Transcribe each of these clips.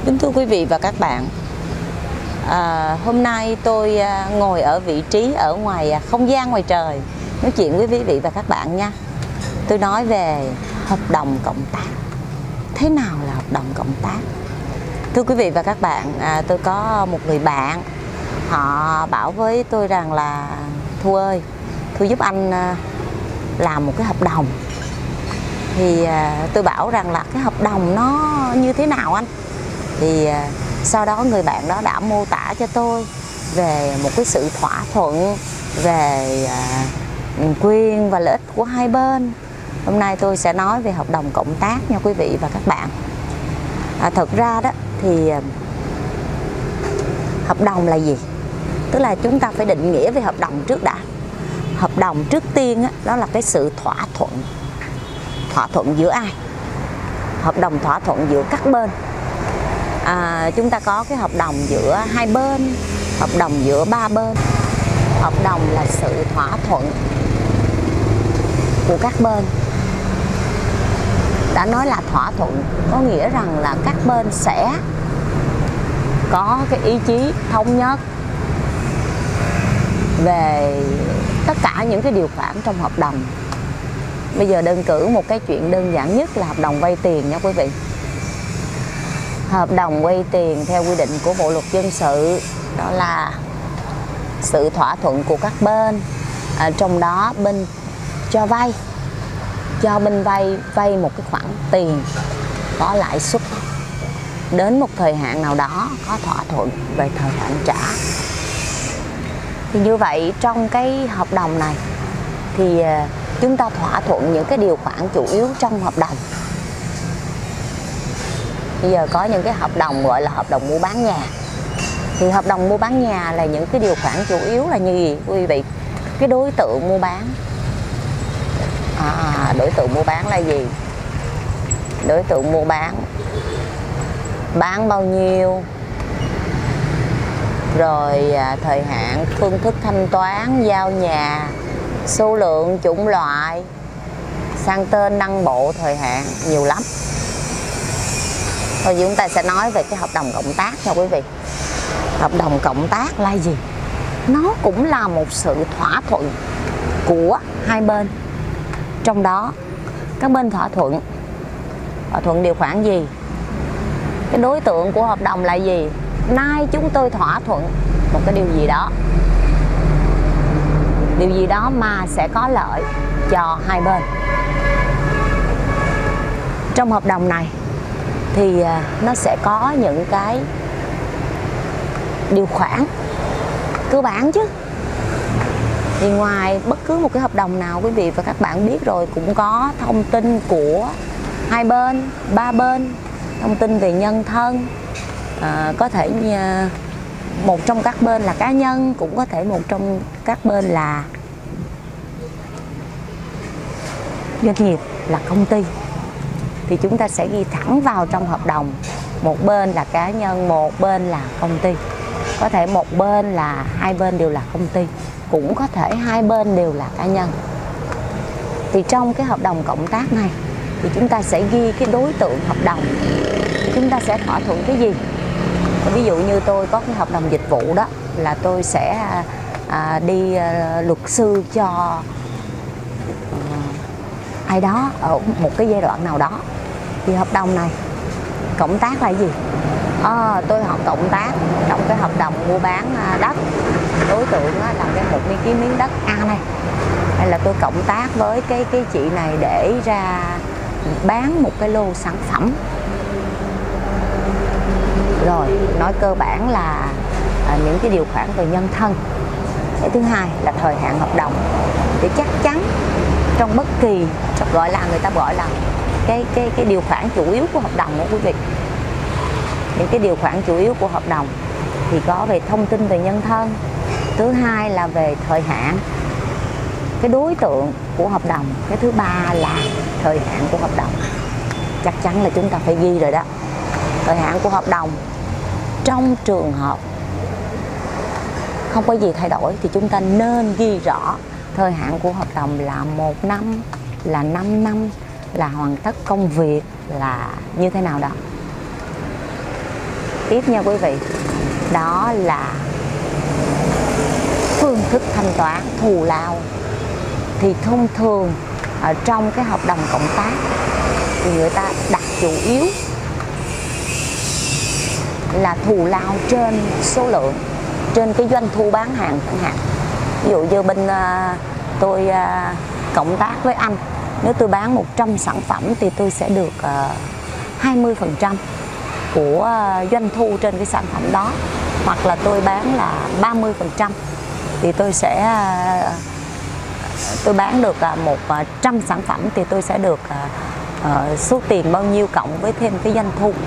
Kính thưa quý vị và các bạn, hôm nay tôi ngồi ở vị trí ở ngoài không gian ngoài trời nói chuyện với quý vị và các bạn nha. Tôi nói về hợp đồng cộng tác. Thế nào là hợp đồng cộng tác? Thưa quý vị và các bạn, tôi có một người bạn, họ bảo với tôi rằng là Thu ơi, Thu giúp anh làm một cái hợp đồng. Thì tôi bảo rằng là cái hợp đồng nó như thế nào anh? Thì sau đó người bạn đó đã mô tả cho tôi về một cái sự thỏa thuận về quyền và lợi ích của hai bên. Hôm nay tôi sẽ nói về hợp đồng cộng tác nha quý vị và các bạn. Thật ra đó thì hợp đồng là gì? Tức là chúng ta phải định nghĩa về hợp đồng trước đã. Hợp đồng trước tiên đó là cái sự thỏa thuận. Thỏa thuận giữa ai? Hợp đồng thỏa thuận giữa các bên. Chúng ta có cái hợp đồng giữa hai bên, hợp đồng giữa ba bên. Hợp đồng là sự thỏa thuận của các bên. Đã nói là thỏa thuận có nghĩa rằng là các bên sẽ có cái ý chí thống nhất về tất cả những cái điều khoản trong hợp đồng. Bây giờ đơn cử một cái chuyện đơn giản nhất là hợp đồng vay tiền nha quý vị. Hợp đồng vay tiền theo quy định của Bộ luật dân sự đó là sự thỏa thuận của các bên, trong đó bên cho vay cho bên vay một cái khoản tiền có lãi suất, đến một thời hạn nào đó có thỏa thuận về thời hạn trả. Thì như vậy trong cái hợp đồng này thì chúng ta thỏa thuận những cái điều khoản chủ yếu trong hợp đồng. Bây giờ có những cái hợp đồng gọi là hợp đồng mua bán nhà. Thì hợp đồng mua bán nhà là những cái điều khoản chủ yếu là như gì quý vị? Cái đối tượng mua bán. Đối tượng mua bán là gì? Đối tượng mua bán bao nhiêu, rồi thời hạn, phương thức thanh toán, giao nhà, số lượng, chủng loại, sang tên, đăng bộ, thời hạn, nhiều lắm. Thôi chúng ta sẽ nói về cái hợp đồng cộng tác nha quý vị. Hợp đồng cộng tác là gì? Nó cũng là một sự thỏa thuận của hai bên. Trong đó các bên thỏa thuận điều khoản gì? Cái đối tượng của hợp đồng là gì? Nay chúng tôi thỏa thuận một cái điều gì đó. Điều gì đó mà sẽ có lợi cho hai bên. Trong hợp đồng này thì nó sẽ có những cái điều khoản cơ bản chứ. Thì ngoài bất cứ một cái hợp đồng nào quý vị và các bạn biết rồi, cũng có thông tin của hai bên, ba bên, thông tin về nhân thân, có thể một trong các bên là cá nhân, cũng có thể một trong các bên là doanh nghiệp, là công ty. Thì chúng ta sẽ ghi thẳng vào trong hợp đồng, một bên là cá nhân, một bên là công ty. Có thể một bên là hai bên đều là công ty, cũng có thể hai bên đều là cá nhân. Thì trong cái hợp đồng cộng tác này thì chúng ta sẽ ghi cái đối tượng hợp đồng, chúng ta sẽ thỏa thuận cái gì. Ví dụ như tôi có cái hợp đồng dịch vụ đó, là tôi sẽ đi luật sư cho ai đó ở một cái giai đoạn nào đó. Thì hợp đồng này cộng tác là gì? Tôi cộng tác trong cái hợp đồng mua bán đất. Đối tượng là một miếng đất A này, hay là tôi cộng tác với cái chị này để ra bán một cái lô sản phẩm. Rồi nói cơ bản là những cái điều khoản về nhân thân. Cái thứ hai là thời hạn hợp đồng. Thì chắc chắn trong bất kỳ, gọi là người ta gọi là cái điều khoản chủ yếu của hợp đồng đó quý vị. Những cái điều khoản chủ yếu của hợp đồng thì có về thông tin về nhân thân. Thứ hai là về thời hạn, cái đối tượng của hợp đồng. Cái thứ ba là thời hạn của hợp đồng. Chắc chắn là chúng ta phải ghi rồi đó. Thời hạn của hợp đồng, trong trường hợp không có gì thay đổi thì chúng ta nên ghi rõ thời hạn của hợp đồng là 1 năm, là 5 năm, là hoàn tất công việc, là như thế nào đó. tiếp nha quý vị, đó là phương thức thanh toán thù lao. Thì thông thường ở trong cái hợp đồng cộng tác thì người ta đặt chủ yếu là thù lao trên số lượng, trên cái doanh thu bán hàng chẳng hạn. Ví dụ như bên tôi cộng tác với anh, nếu tôi bán 100 sản phẩm thì tôi sẽ được 20% của doanh thu trên cái sản phẩm đó. Hoặc là tôi bán là 30% thì tôi bán được 100 sản phẩm thì tôi sẽ được số tiền bao nhiêu cộng với thêm cái doanh thu.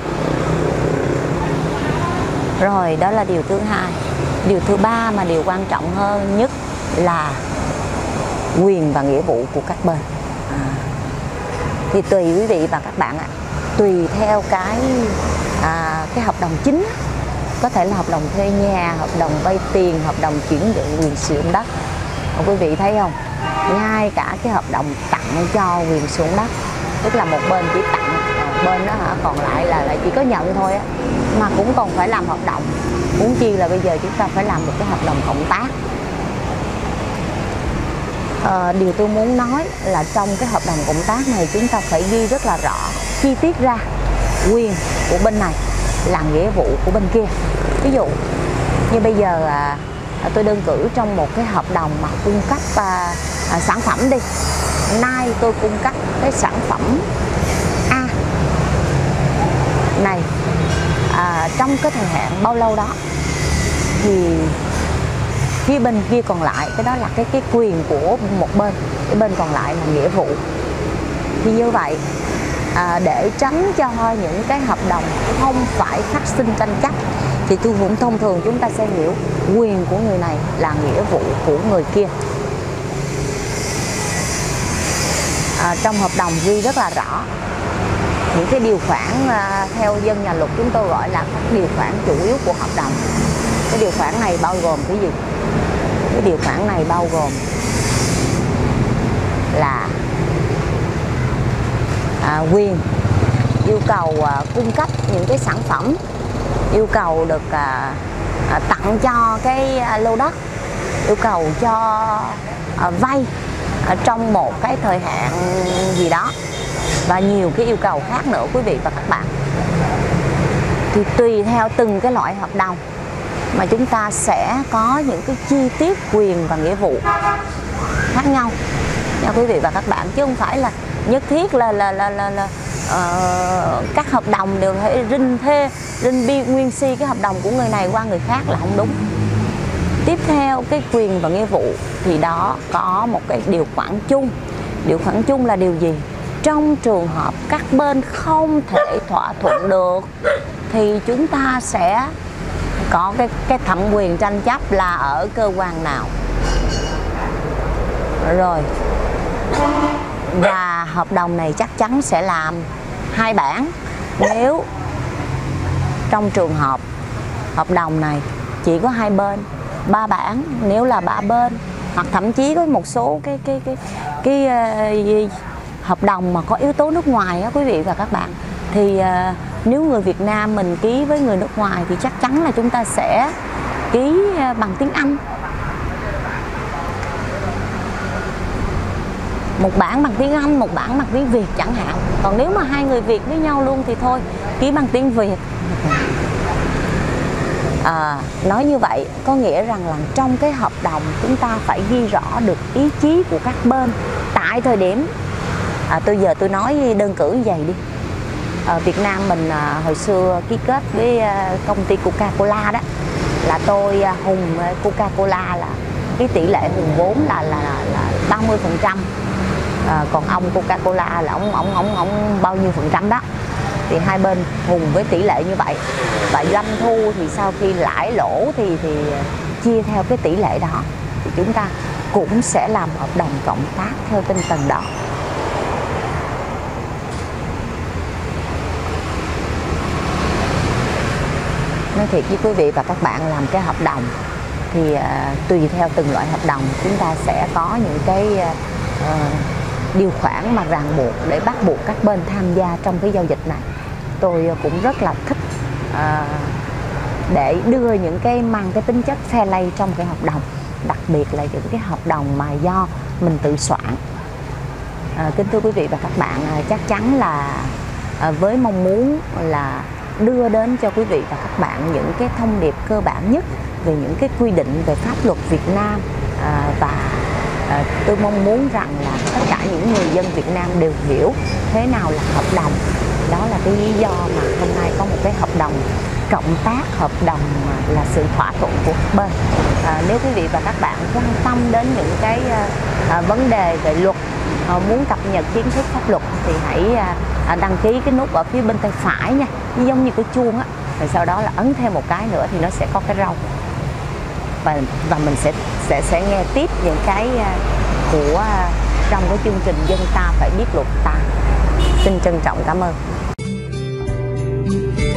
Rồi, đó là điều thứ hai. Điều thứ ba mà điều quan trọng hơn nhất là quyền và nghĩa vụ của các bên. Thì tùy quý vị và các bạn ạ, tùy theo cái hợp đồng chính, có thể là hợp đồng thuê nhà, hợp đồng vay tiền, hợp đồng chuyển nhượng quyền sử dụng đất. Quý vị thấy không? Ngay cả cái hợp đồng tặng cho quyền sử dụng đất, tức là một bên chỉ tặng, bên đó còn lại là chỉ có nhận thôi á, mà cũng còn phải làm hợp đồng. Huống chi là bây giờ chúng ta phải làm một cái hợp đồng cộng tác. Điều tôi muốn nói là trong cái hợp đồng cộng tác này chúng ta phải ghi rất là rõ, chi tiết ra quyền của bên này là nghĩa vụ của bên kia. Ví dụ như bây giờ tôi đơn cử trong một cái hợp đồng mà cung cấp sản phẩm đi. Nay tôi cung cấp cái sản phẩm A này trong cái thời hạn bao lâu đó, thì phía bên kia còn lại, cái đó là cái quyền của một bên, cái bên còn lại là nghĩa vụ. Thì như vậy để tránh cho những cái hợp đồng không phải phát sinh tranh chấp, thì tôi cũng thông thường chúng ta sẽ hiểu quyền của người này là nghĩa vụ của người kia. Trong hợp đồng ghi rất là rõ những cái điều khoản, theo dân nhà luật chúng tôi gọi là các điều khoản chủ yếu của hợp đồng. Cái điều khoản này bao gồm cái gì? Cái điều khoản này bao gồm là quyền yêu cầu cung cấp những cái sản phẩm, yêu cầu được tặng cho cái lô đất, yêu cầu cho vay trong một cái thời hạn gì đó, và nhiều cái yêu cầu khác nữa quý vị và các bạn. Thì tùy theo từng cái loại hợp đồng mà chúng ta sẽ có những cái chi tiết quyền và nghĩa vụ khác nhau nha quý vị và các bạn, chứ không phải là nhất thiết là các hợp đồng đều phải rinh bi nguyên si cái hợp đồng của người này qua người khác, là không đúng. Tiếp theo cái quyền và nghĩa vụ thì đó có một cái điều khoản chung. Điều khoản chung là điều gì? Trong trường hợp các bên không thể thỏa thuận được thì chúng ta sẽ có cái thẩm quyền tranh chấp là ở cơ quan nào. Rồi, và hợp đồng này chắc chắn sẽ làm 2 bản. Nếu trong trường hợp hợp đồng này chỉ có 2 bên, 3 bản nếu là 3 bên, hoặc thậm chí có một số cái hợp đồng mà có yếu tố nước ngoài á quý vị và các bạn, thì nếu người Việt Nam mình ký với người nước ngoài thì chắc chắn là chúng ta sẽ ký bằng tiếng Anh. Một bản bằng tiếng Anh, một bản bằng tiếng Việt chẳng hạn. Còn nếu mà hai người Việt với nhau luôn thì thôi, ký bằng tiếng Việt. Nói như vậy có nghĩa rằng là trong cái hợp đồng chúng ta phải ghi rõ được ý chí của các bên tại thời điểm tôi nói đơn cử như vậy đi. Việt Nam mình hồi xưa ký kết với công ty Coca-Cola đó, là tôi Hùng Coca-Cola là cái tỷ lệ Hùng vốn là 30%, còn ông Coca-Cola là ông bao nhiêu phần trăm đó. Thì hai bên Hùng với tỷ lệ như vậy, và doanh thu thì sau khi lãi lỗ thì chia theo cái tỷ lệ đó, thì chúng ta cũng sẽ làm hợp đồng cộng tác theo tinh thần đó. Nói thiệt với quý vị và các bạn, làm cái hợp đồng thì tùy theo từng loại hợp đồng chúng ta sẽ có những cái điều khoản mà ràng buộc để bắt buộc các bên tham gia trong cái giao dịch này. Tôi cũng rất là thích để đưa những cái mang cái tính chất phe lay trong cái hợp đồng, đặc biệt là những cái hợp đồng mà do mình tự soạn. Kính thưa quý vị và các bạn, chắc chắn là với mong muốn là đưa đến cho quý vị và các bạn những cái thông điệp cơ bản nhất về những cái quy định về pháp luật Việt Nam, và tôi mong muốn rằng là tất cả những người dân Việt Nam đều hiểu thế nào là hợp đồng. Đó là cái lý do mà hôm nay có một cái hợp đồng cộng tác, hợp đồng là sự thỏa thuận của các bên. Nếu quý vị và các bạn quan tâm đến những cái vấn đề về luật, muốn cập nhật kiến thức pháp luật thì hãy đăng ký cái nút ở phía bên tay phải nha, giống như cái chuông á, rồi sau đó là ấn thêm một cái nữa thì nó sẽ có cái râu, và mình sẽ nghe tiếp những cái của trong cái chương trình Dân Ta Phải Biết Luật Ta. Xin trân trọng cảm ơn.